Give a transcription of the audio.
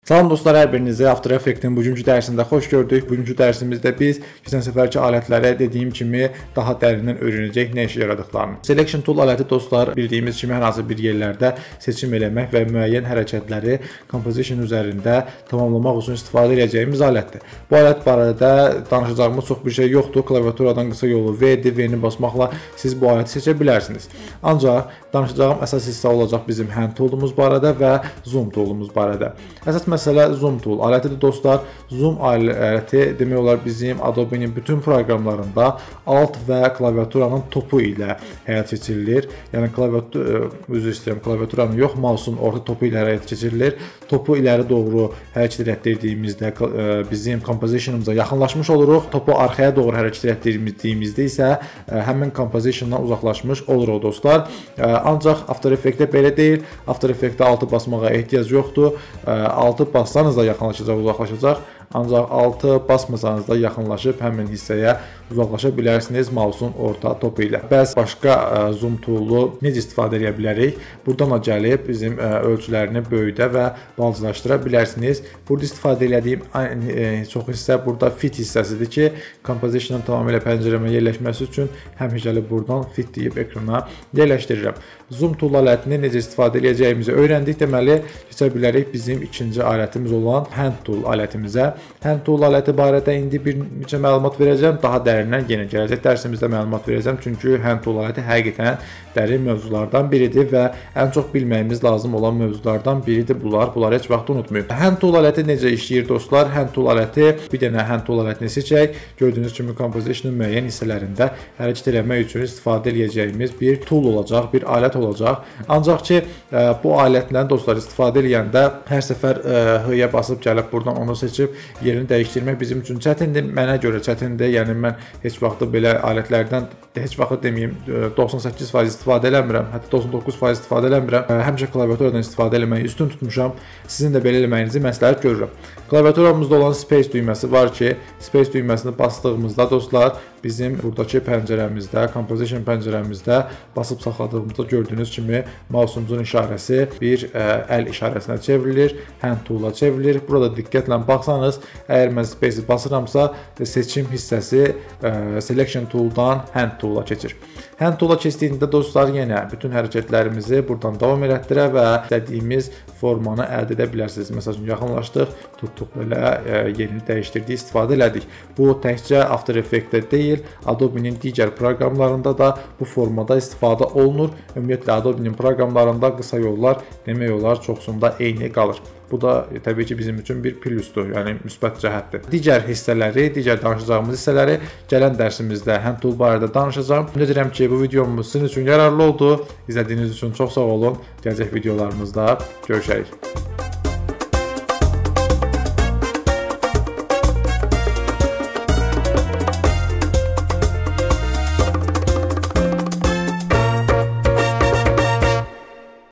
Salam dostlar, hər birinizi After Effects-in bugünkü dərsində xoş gördük. Bugünkü dərsimizdə biz keçən səfərki alətlərə dediyim kimi daha dərindən öyrənəcək nə işə yaradıqlarını. Selection Tool aləti dostlar, bildiyimiz kimi hər hansı bir yerlərdə seçim eləmək və müəyyən hərəkətləri composition üzərində tamamlamaq üçün istifadə edəcəyimiz alətdir. Bu alət barədə danışacağımız çox bir şey yoxdur. Klaviaturadan qısa yolu V-dir, V-ni basmaqla siz bu aləti seçə bilərsiniz. Ancaq danışacağım əsas hissə olacaq bizim Hand Tool'umuz barədə və Zoom Tool'umuz barədə. Əsas məsələ Zoom Tool alətidir dostlar. Zoom aləti demək olar bizim Adobe-nin bütün proqramlarında alt və klaviaturanın topu ilə həyat keçirilir. Yəni klaviaturanın yox, mouse'un orta topu ilə həyat keçirilir. Topu iləri doğru hərəkət etdirdiyimizdə bizim composition'ımıza yaxınlaşmış oluruq. Topu arxaya doğru hərəkət etdirdiyimizdə isə həmin composition'dan uzaqlaşmış oluruq dostlar. Ancaq After Effects-də belə deyil. After Effects-də altı basmağa ehtiyac yoxdur. Altı bassanız da yaxınlaşacaq, uzaqlaşacaq. Ancaq altı basmasanız da yaxınlaşıb həmin hissəyə uzaqlaşa bilərsiniz mouse'un orta topu ilə. Bəs başqa Zoom tool'u necə istifadə edə bilərik? Buradan da gəlib bizim ölçülərini böyüdə və balacalaşdıra bilərsiniz. Burada istifadə etdiyim çox hissə burada fit hissəsidir ki, composition'ın tamamilə pəncərəmə yerləşməsi üçün həmişə gəlib buradan fit deyib ekrana yerləşdirirəm. Zoom tool alətini necə istifadə edəcəyimizi öyrəndik. Deməli, keçə bilərik bizim ikinci alətimiz olan Hand Tool alətimizə. Hand Tool aləti barədə indi bir neçə məlumat verəcəm. Daha dərindən yenə gələcək dərsimizdə məlumat verəcəm. Çünki Hand Tool aləti həqiqətən dərin mövzulardan biridir və ən çox bilməyimiz lazım olan mövzulardan biridir bunlar. Bunları heç vaxt unutmayın. Hand Tool aləti necə işləyir dostlar? Hand Tool aləti, bir dənə Hand Tool alətini seçək. Gördüyünüz kimi composition'ın müəyyən hissələrində hərəkət etmək üçün istifadə edəcəyimiz bir tool olacaq, bir alət olacaq. Ancaq ki, bu alətlə dostlar istifadə edəndə hər səfər H-yə basıb gəlib buradan onu seçib yerini dəyişdirmək bizim üçün çətindir. Mənə görə çətindir. Yəni mən heç vaxt belə alətlərdən heç vaxt deməyim 98% istifadə eləmirəm. Hətta 99% istifadə eləmirəm. Həmişə klaviaturadan istifadə etməyi üstün tutmuşam. Sizin də belə eləməyinizi məsləhət görürəm. Klaviaturamızda olan space düyməsi var ki, space düyməsini bastığımızda dostlar bizim buradakı pəncərəmizdə, composition pəncərəmizdə basıb saxladığımızda gördüyünüz kimi mouse'umuzun işarəsi bir əl işarəsinə çevrilir, Hand Tool'a çevrilir. Burada diqqətlə baxsanız, əgər mən space-i basıramsa, seçim hissəsi Selection Tool'dan Hand Tool'a keçir. Hand Tool'a keçdiyində dostlar yenə bütün hərəkətlərimizi buradan davam elətdirə və istədiyimiz formanı əldə edə bilərsiniz. Məsələn, yaxınlaşdıq, tutduq belə yerini dəyişdirdik, istifadə elədik. Bu təkcə After Effects-də deyil, Adobe-nin digər proqramlarında da bu formada istifadə olunur. Ümumiyyətlə Adobe-nin proqramlarında qısa yollar demək olar çoxsunda eyni qalır. Bu da təbii ki bizim üçün bir plusdur, yəni müsbət cəhətdir. Digər hissələri, digər danışacağımız hissələri gələn dərsimizdə Hand Tool barədə danışacağım. Ümid edirəm ki bu videomuz sizin üçün yararlı oldu. İzlədiyiniz üçün çox sağ olun. Gələcək videolarımızda görüşərik.